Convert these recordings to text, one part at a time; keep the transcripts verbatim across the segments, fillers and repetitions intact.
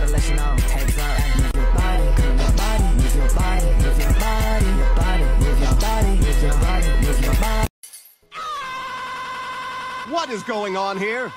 gotta let you know. Heads up, move your body, move your body, move your body, move your body, your body, move your body, move your body, move your body. What is going on here?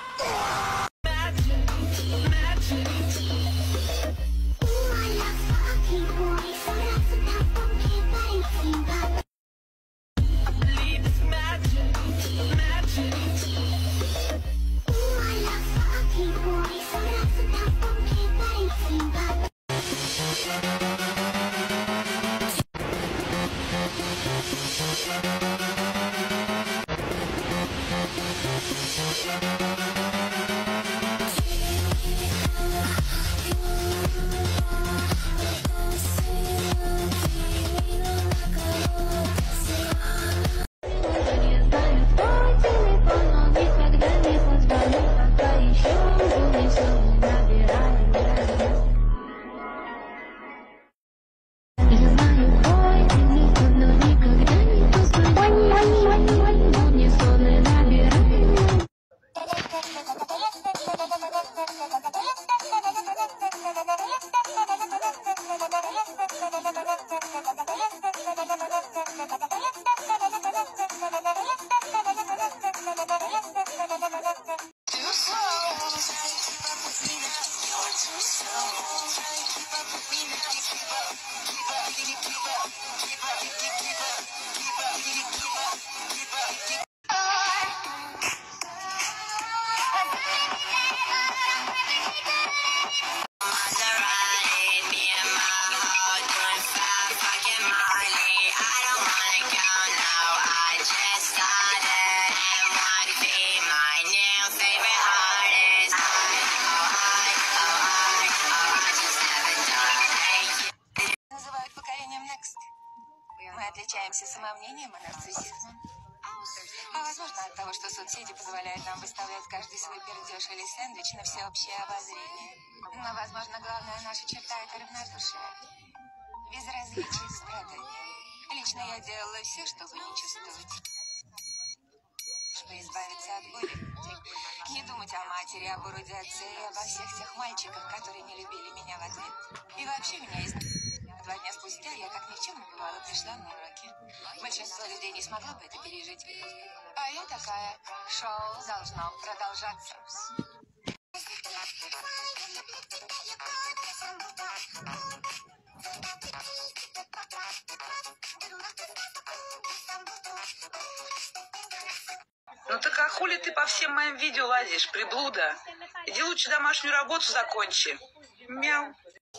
Мы отличаемся самомнением и нарциссизмом. А возможно от того, что соцсети позволяют нам выставлять каждый свой пердеж или сэндвич на всеобщее обозрение. Но, возможно, главная наша черта – это равнодушие. Безразличие к страданиям. Лично я делала все, чтобы не чувствовать. Чтобы избавиться от боли. Не думать о матери, об уроде отце и обо всех тех мальчиках, которые не любили меня в ответ. И вообще меня из... Два дня спустя я, как ни в чем не бывало, пришла на уроки. Большинство людей не смогло бы это пережить. А я такая, шоу должно продолжаться. Ну так а хули ты по всем моим видео лазишь, приблуда? Иди лучше домашнюю работу закончи. Мяу.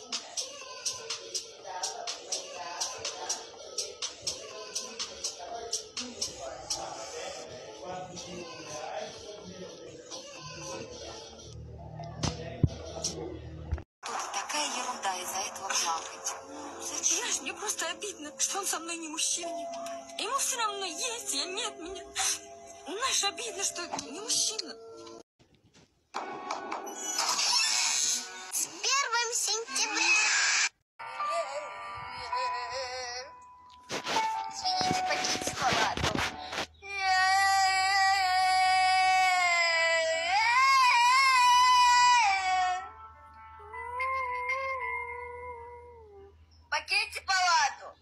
Такая ерунда из-за этого плакать. Знаешь, мне просто обидно, что он со мной не мужчина. Ему все равно есть, я нет меня. Знаешь, обидно, что не мужчина. С первым сентября. Извините, покиньте палату. Покиньте палату.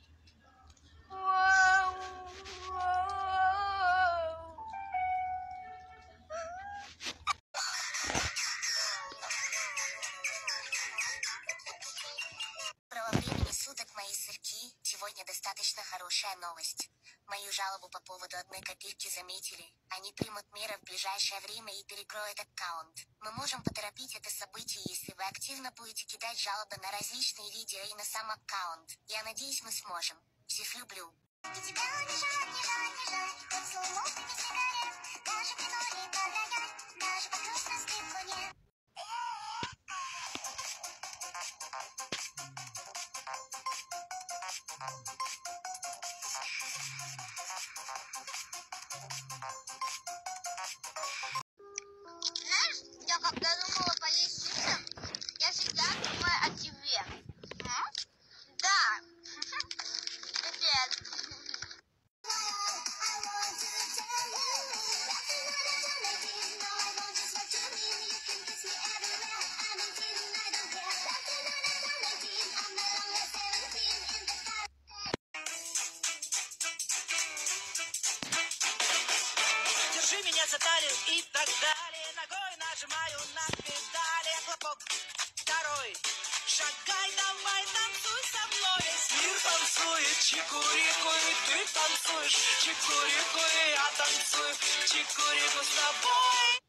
Доброго времени суток, мои сырки. Сегодня достаточно хорошая новость. Мою жалобу по поводу одной копирки заметили. Они примут меры в ближайшее время и перекроют аккаунт. Мы можем поторопить это событие, если вы активно будете кидать жалобы на различные видео и на сам аккаунт. Я надеюсь, мы сможем. Всех люблю. Знаешь, я когда думала поесть чипсы, я всегда думаю о тебе. М? Да. Привет. нажимаю на педали, хлопок. Второй. Шагай, давай, танцуй со мной. Весь мир танцует, чику-рику, и ты танцуешь. Чику-рику, и я танцую. Чику-рику с тобой.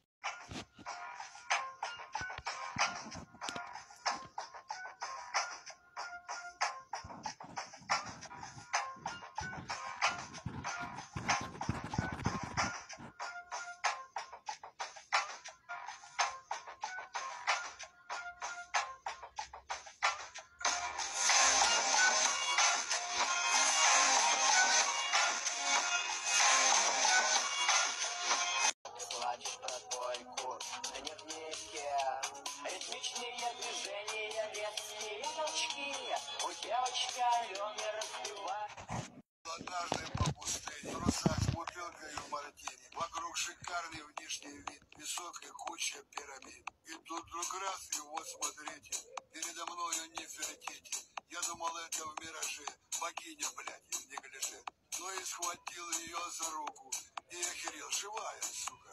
Ритмичные движения, резкие толчки. У девочка Алены разбивает. Однажды по пустыне, русак с бутылкой в мартине. Вокруг шикарный внешний вид, песок и куча пирамид. И тут вдруг раз, и вот смотрите, передо мною Нефертити. Я думал, это в мираже, богиня, блядь, из неглиже. Но и схватил ее за руку, и охерел, живая, сука.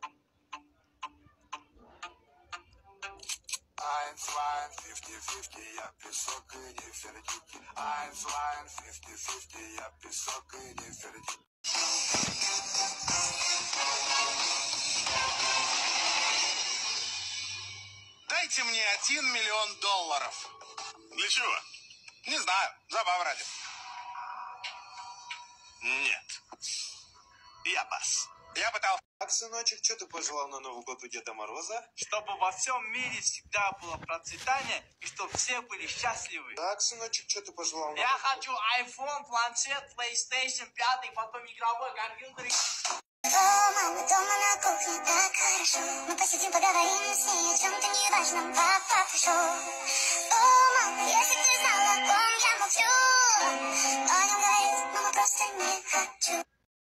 Eins, zwei, fifty-fifty, я песок и Нефертити. Eins, zwei, fifty-fifty, я песок и Нефертити. Дайте мне один миллион долларов. Для чего? Не знаю, забава ради. Нет. Я пас. Я пытался. Так, сыночек, что ты пожелал на Новый год у Деда Мороза? Чтобы во всем мире всегда было процветание, и чтобы все были счастливы. Так, сыночек, что ты пожелал на Я Новый хочу iPhone, планшет, PlayStation пять, потом игровой компьютер. Дома, дома на кухне так хорошо. Мы посидим, поговорим с ней о чем-то неважном. Папа пришел.